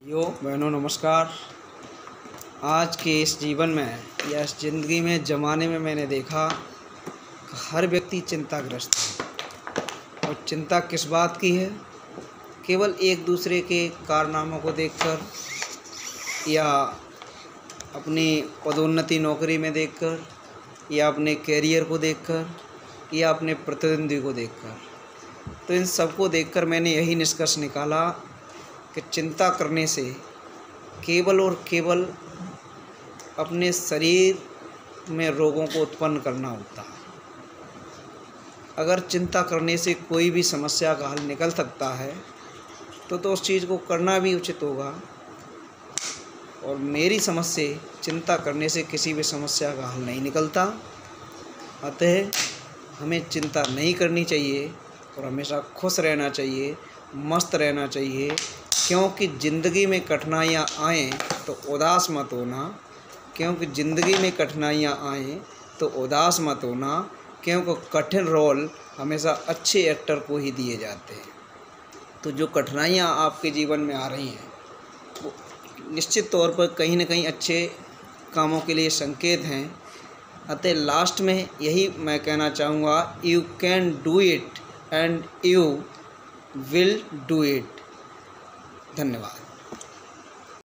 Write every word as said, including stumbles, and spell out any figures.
यो बहनों नमस्कार। आज के इस जीवन में या इस ज़िंदगी में ज़माने में मैंने देखा कि हर व्यक्ति चिंताग्रस्त है। और चिंता किस बात की है? केवल एक दूसरे के कारनामों को देखकर या अपनी पदोन्नति नौकरी में देखकर या अपने कैरियर को देखकर या अपने प्रतिद्वंदी को देखकर। तो इन सबको देखकर मैंने यही निष्कर्ष निकाला कि चिंता करने से केवल और केवल अपने शरीर में रोगों को उत्पन्न करना होता है। अगर चिंता करने से कोई भी समस्या का हल निकल सकता है तो तो उस चीज़ को करना भी उचित होगा। और मेरी समझ से चिंता करने से किसी भी समस्या का हल नहीं निकलता। अतः हमें चिंता नहीं करनी चाहिए और हमेशा खुश रहना चाहिए, मस्त रहना चाहिए। क्योंकि ज़िंदगी में कठिनाइयाँ आएँ तो उदास मत होना। क्योंकि ज़िंदगी में कठिनाइयाँ आएँ तो उदास मत होना। क्योंकि कठिन रोल हमेशा अच्छे एक्टर को ही दिए जाते हैं। तो जो कठिनाइयाँ आपके जीवन में आ रही हैं वो निश्चित तौर पर कहीं ना कहीं अच्छे कामों के लिए संकेत हैं। अतः लास्ट में यही मैं कहना चाहूँगा, you can do it and you will do it. धन्यवाद।